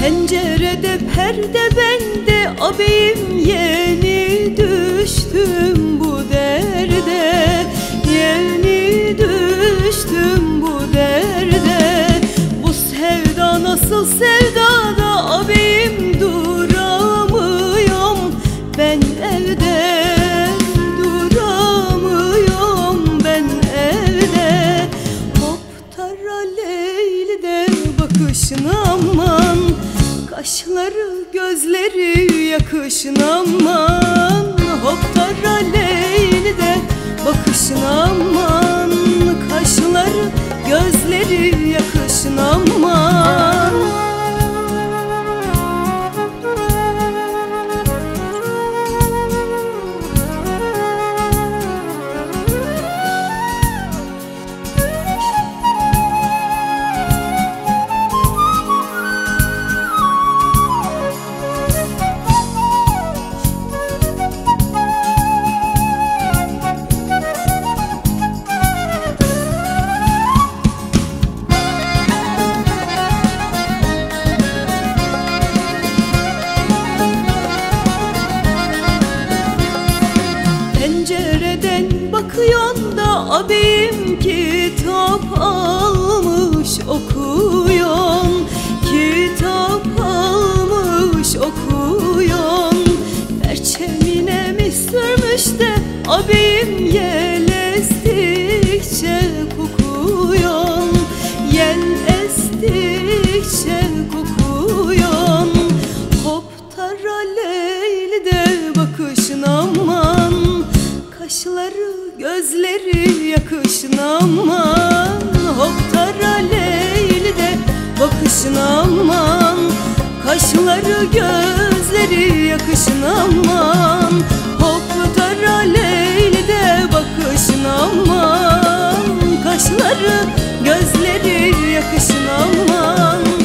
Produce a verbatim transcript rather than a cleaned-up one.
Pencerede perde bende abim, yeni düştüm bu derde, yeni düştüm bu derde. Bu sevda nasıl sevda da abim, duramıyorum ben evde, duramıyorum ben evde. Hop tara Leyli'de bakışın aman, kaşları gözleri yakışın aman. Hop tara Leyli'de bakışın aman, kaşları gözleri yakışın aman. Pencereden bakıyorsun da abim, kitap almış okuyorsun, kitap almış okuyorsun. Perçemine mi sürmüş de abim, yel estikçe kokuyorsun, yel estikçe kokuyorsun. Hop tara Leyli'de bakışın aman, kaşları gözleri yakışın aman. Hop tara Leyli'de bakışın aman, kaşları gözleri yakışın aman. Hop tara Leyli'de bakışın aman, kaşları gözleri yakışın aman.